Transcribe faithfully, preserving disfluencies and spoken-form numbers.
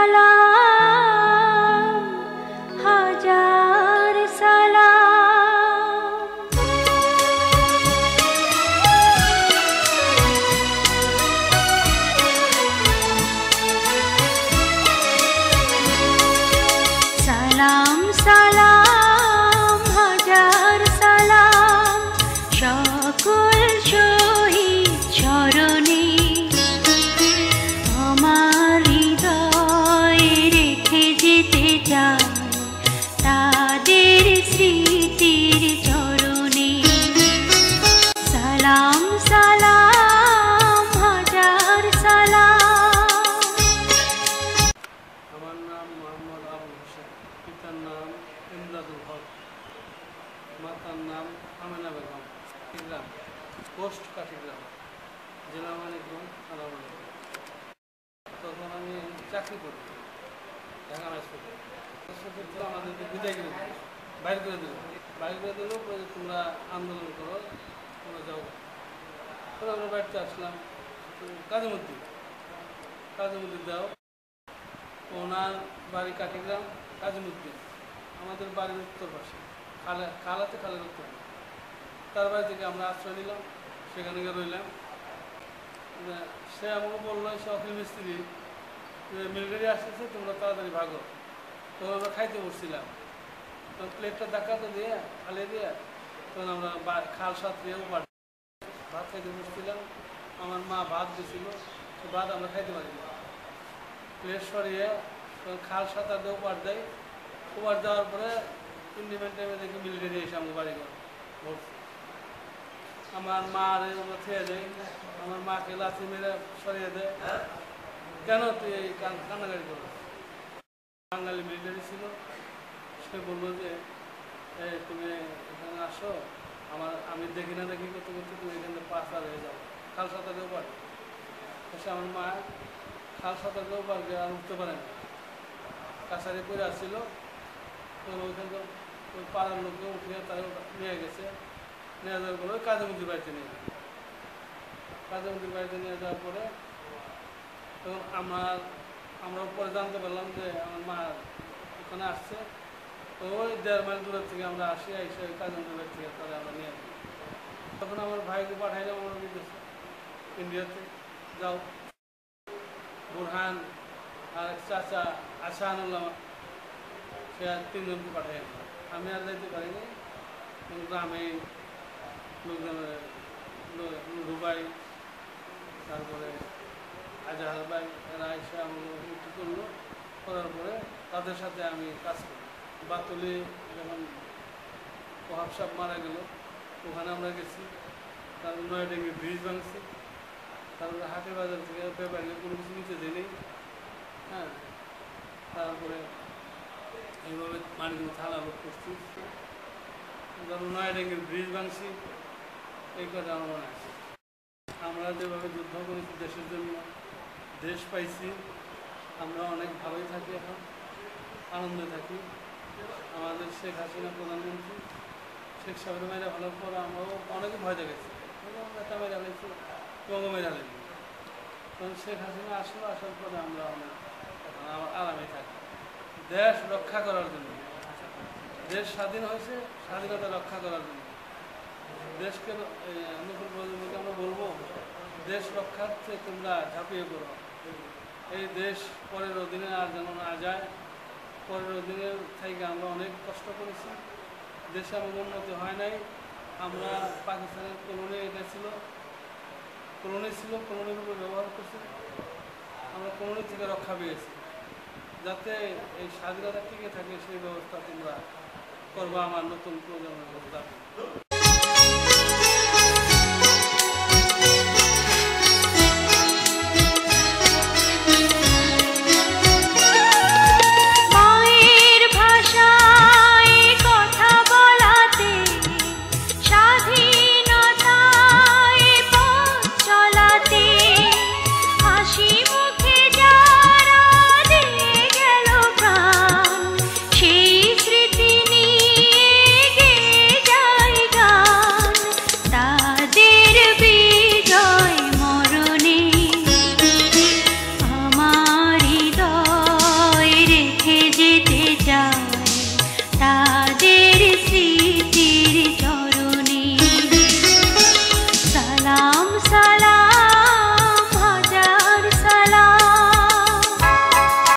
সালাম হাজার সালাম সালাম সালাম হাজার সালাম সকল শহীদ চরণে আমার হৃদয়ে রেখে যেতে চাই তাদের স্মৃতির চরণে সালাম সালাম হাজার সালাম। আমার নাম মোহাম্মদ আবুল হোসেন, পিতার নাম ইমদাদুল হক, মাতার নাম আমেনা বেগম, গ্রাম পোস্ট কাঠিগ্রাম, জেলা মানিকগঞ্জ, থানা মানিকগঞ্জ। তখন আমি চাকরি করি ঢাকা হাসপাতালে। হাসপাতাল আমাদেরকে বিদায় করে দিল, বাইর করে দিল বাইর করে দিল তোমরা আন্দোলন করো, তোমরা যাও। তখন আমরা বাড়িতে আসলাম। কাজীমুদ্দিন কাজীমুদ্দিন দাও, ওনার বাড়ি কাঠিগ্রাম, কাজীমুদ্দিন আমাদের বাড়ির উত্তর পাশে, খালা খালাতে খালের উত্তর। তার বাড়ি থেকে আমরা আশ্রয় নিলাম, সেখানে গিয়ে রইলাম। সে আমাকে বললো, সে অখিল মিস্ত্রি, মিলিটারি আসতেছে, তোমরা তাড়াতাড়ি ভাগো। তখন আমরা খাইতে বসছিলাম, তখন প্লেটটা ধাক্কাতে দিয়ে খালিয়ে দিয়ে তখন আমরা খাল সাঁতরিয়ে ভাত খাইতে বসছিলাম। আমার মা ভাত দিয়েছিল, সে ভাত আমরা খাইতে পারি না। প্লেট সরিয়ে তখন খাল সাঁতার দিয়ে উপার দেয়। উপার দেওয়ার পরে ইন্ডিপেন্ড টাইমে দেখি মিলিটারি এসে আমার বাড়ি ঘর ভরছে। আমার মা আর আমরা খেয়ে যাই, আমার মাকে লাথি মেরে সরিয়ে দেয়। কেন তুই এই কান্নাকাটি করো? বাঙালি মিলিটারি ছিল, সে বললো যে তুমি এখানে আসো, আমার আমি দেখি না দেখি করতে করতে তুমি এখানে পাচার হয়ে যাও, খাল সাঁতার দিয়েও পারে। সে আমার মা খাল সাঁতার দিয়েও পারবে আর উঠতে পারে না, কাছারি করে আসছিল। তখন ওইখানে ওই পাড়ার লোককে উঠিয়ে তারা নিয়ে গেছে। নিয়ে যাওয়ার পরে কাজীমুদ্দির বাড়িতে নিয়ে যায়। কাজীমুদ্দির বাড়িতে নিয়ে যাওয়ার পরে তখন আমার আমরা পরে জানতে পারলাম যে আমার মা ওখানে আসছে। তো ওই দেড় মাইল দূরের থেকে আমরা আসি, এসে ওই কাজীমুদ্দির বাড়ি থেকে তারা আমরা নিয়ে আসি। তখন আমার ভাইকে পাঠাইলাম আমার বিদেশে, ইন্ডিয়াতে। যাও, বুরহান আর চাচা আশাহানুল্লাহ, সে আর তিনজনকে পাঠাই। আমি আর যাইতে পারিনি। গ্রামে লোকজনের রুবাই, তারপরে আজাহার ভাই, এরা এসে আমাকে একটু করলো। করার পরে তাদের সাথে আমি কাজ করি। বাতুলি যখন ওহাব সাহেব মারা গেল, ওখানে আমরা গেছি। তারপর নয়াডেঙ্গি ব্রিজ ভাঙছি। তারপরে হাটের বাজার থেকে ব্যাপারীকে কোনো কিছু নিতে দিইনি। হ্যাঁ, তারপরে এইভাবে মানিকগঞ্জ থানা লোক করছি। ধরুন নয়াডেঙ্গির ব্রিজ ভাঙছি, এই কথা আমার মনে আছে। আমরা যেভাবে যুদ্ধ করেছি দেশের জন্য, দেশ পাইছি, আমরা অনেক ভালোই থাকি, এখন আনন্দে থাকি। আমাদের শেখ হাসিনা প্রধানমন্ত্রী, শেখ সাহেবের মেয়েরা ভালোর পর আমরাও অনেকে ভয় দেখেছি, একটা মেয়েরা হয়েছি, তোমাকে মেয়েরা হয়নি। তখন শেখ হাসিনা আসলো, আসার পরে আমরা অনেক এখন আমার আরামে থাকি। দেশ রক্ষা করার জন্য, দেশ স্বাধীন হয়েছে স্বাধীনতা রক্ষা করার জন্য। দেশকে নতুন প্রজন্মকে আমরা বলবো, দেশ রক্ষার্থে তোমরা ঝাঁপিয়ে পড়ো। এই দেশ পরের অধীনে আর যেন না যায়। পরের অধীনে থেকে আমরা অনেক কষ্ট করেছি, দেশে আমাদের উন্নতি হয় নাই। আমরা পাকিস্তানের কলোনি, এটা ছিল কলোনি ছিল কলোনির উপর ব্যবহার করছি। আমরা কলোনি থেকে রক্ষা পেয়েছি, যাতে এই স্বাধীনতা টিকে থাকে সেই ব্যবস্থা তোমরা করবো। আমার নতুন প্রজন্মের দাবি।